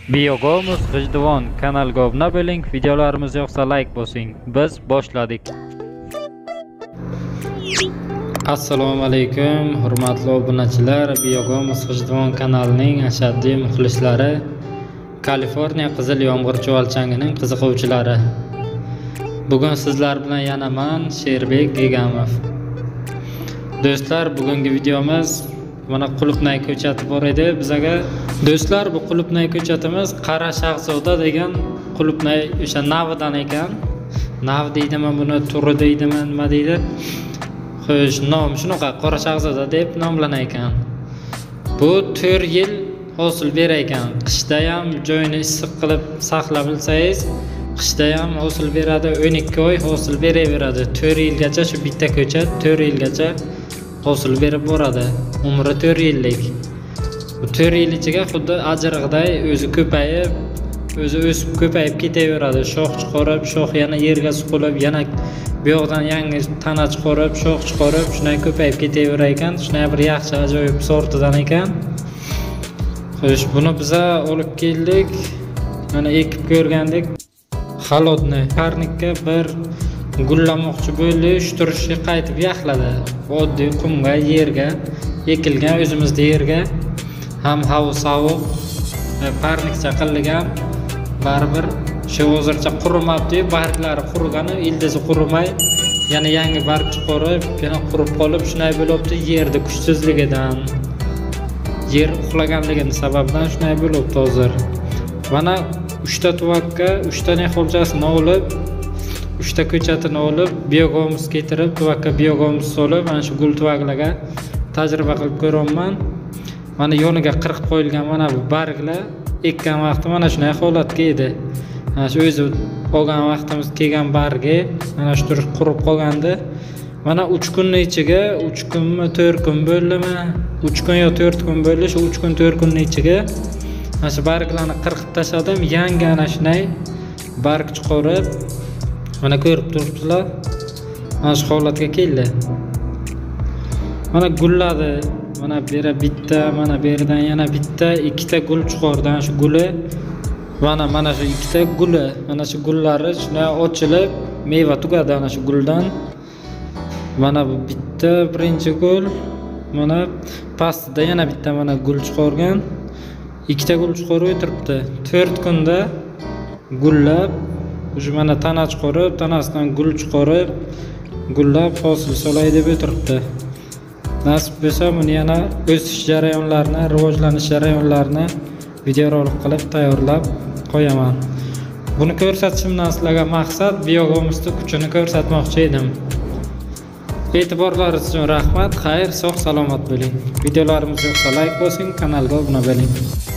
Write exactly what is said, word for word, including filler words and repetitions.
Biogomus G'ijduvon kanaliga obuna bo'ling, videolarimiz yoqsa like bosing. Biz boshladik. Assalomu alaykum, hurmatli obunachilar. Biogomus G'ijduvon kanalining ashaddiy muxlislari, Kaliforniya qizil yomg'ir chuvalchangining qiziquvchilari. Bugun sizlar bilan yana men Sherbek Gegamov. Do'stlar, bugungi videomiz mana Qulupnay ko'chati bor edi bizaga. Do'stlar, bu Qulupnay ko'chatimiz Qara Shahzoda degan Qulupnay o'sha navidan ekan. Nav deydimi, buni turi deydimi, nima deydi? Xo'sh, nom shunaqa Qora Shahzoda deb nomlanar ekan. Bu to'rt yil hosil berar ekan. Qishda ham joyini issiq qilib saqlab bilsangiz, qishda ham hosil beradi, o'n ikki oy hosil beraveradi. to'rt yilgacha shu bitta ko'chat to'rt yilgacha hosil berib boradi. Umri to'rt yillik. Bu to'rt yil ichiga xuddi ajriqday o'zi ko'payib, o'zi o'sib ko'payib ketaveradi. Shox chiqarib, shox yana yerga suqilib, yana bu yoqdan yangi tana chiqarib, shox chiqarib, shunday ko'payib ketaverar ekan. Shunday bir yaxshi ajoyib sortidan ekan. Xo'sh, buni biza olib keldik. Mana ekib ko'rgandik. Xalodni karnikka bir gullamoqchi bo'ldi, ushtirishga qaytib yaxladi. Oddiy qumga, yerga ekilgan, o'zimizda yerga ham havo sovuq, parnikcha qilgan, baribir shu hozircha qurimabdi, barglari qurigani, ildizi qurimay, yana yangi barg chiqarib, yana qurib qolib, shunday bo'libdi. Yerda kuchsizligidan, yer uxlaganligini sababdan shunday bo'libdi hozir. Mana uchta tuvakka, uchta nexolchasini olib, uchta ko'chatini olib, biogomus keltirib, tuvakka biogomus solib, mana shu gul tuvaklarga tajriba qilib ko'raman. Mana yoniga qirqib qo'yilgan mana bu barglar ekkan vaqti mana shunday holatga edi. Mana shu o'zi olgan vaqtimiz kelgan bargi mana shu tur qurib qolgandi. Mana uch kunning ichiga, uch kunmi, to'rt kun bo'ldimi? uch kun yo to'rt kun bo'ldi. Shu uch kun, to'rt kunning ichiga mana shu barglarni qirqib tashladim. Yangi ana shunday barg chiqarib, mana ko'rib turibsizlar. Mana shu holatga keldi. Mana gulladi. Mana bera bitta, mana berdan yana bitta, ikkita gul chiqardan shu guli. Mana mana shu ikkita guli, mana shu gullari shunday ochilib, meva tugadi ana shu guldan. Mana bu bitta birinchi gul. Mana pastida yana bitta mana gul chiqargan. Ikkita gul chiqarib o'tiribdi. to'rt kunda gullab, o'sha mana tana chiqarib, tanasidan gul chiqarib, gullab hosil solay deb o'tiribdi. Nasib bo'lsa, buni yana o'sish jarayonlarini, rivojlanish jarayonlarini videorolik qilib tayyorlab qo'yaman. Buni ko'rsatishimdan sizlarga maqsad biogomusning kuchini ko'rsatmoqchi edim. E'tiborlaringiz uchun rahmat. Xayr, sog' salomat bo'ling. Videolarimiz yoqsa like bosing, kanalga obuna bo'ling.